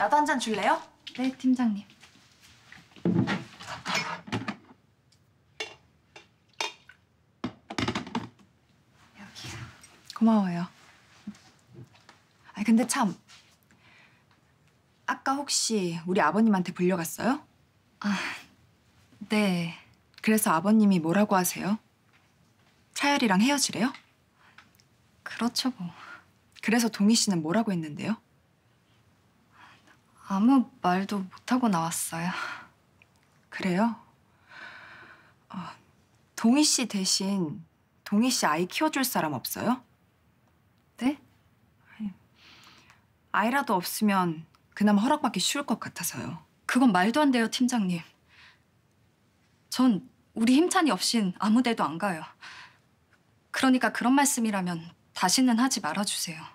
나도 한 잔 줄래요? 네, 팀장님. 여기요. 고마워요. 아니 근데 참 아까 혹시 우리 아버님한테 불려갔어요? 아, 네. 그래서 아버님이 뭐라고 하세요? 차열이랑 헤어지래요? 그렇죠 뭐. 그래서 동희 씨는 뭐라고 했는데요? 아무 말도 못하고 나왔어요. 그래요? 동희 씨 대신 동희 씨 아이 키워줄 사람 없어요? 네? 아이라도 없으면 그나마 허락받기 쉬울 것 같아서요. 그건 말도 안 돼요, 팀장님. 전 우리 힘찬이 없인 아무 데도 안 가요. 그러니까 그런 말씀이라면 다시는 하지 말아주세요.